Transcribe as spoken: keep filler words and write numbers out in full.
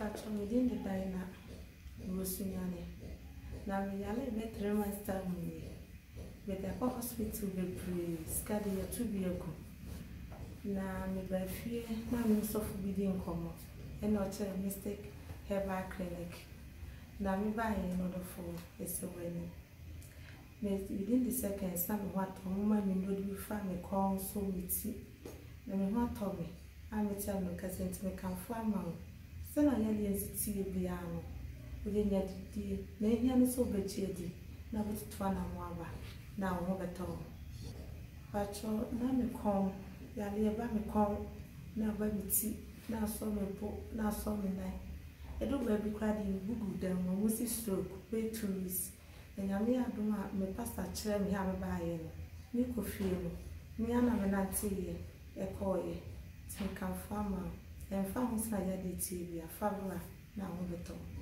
But on within the diner, it was sunyani. Now we are like three months time with the hospital be pre scadi a two vehicle. Now me by fear, now me so for within common, and not a Mystic Herbal clinic. Now me buy another phone, it's a winning. Within the second, some what a woman in would be family call so with it. Now me what told me, I will tell my cousin to make a farm out. Send a young city piano. Within yet, the name is so betched, now with Twana Mava, now over town. But your name come, Yali about me call, now baby tea, now saw me book, now saw me night. I don't baby cried in Google them when we see stroke, pay tourists. And Yamia do not me pastor chair me have a buy. Nico feel me and I'm an auntie, a coy, to come farmer, and found Sayadi T V, a favor, now over town.